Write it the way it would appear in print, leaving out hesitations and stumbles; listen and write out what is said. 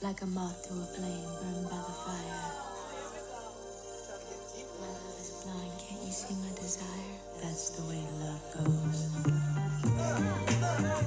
like a moth to a flame burned by the fire. My love is blind, can't you see my desire? That's the way love goes.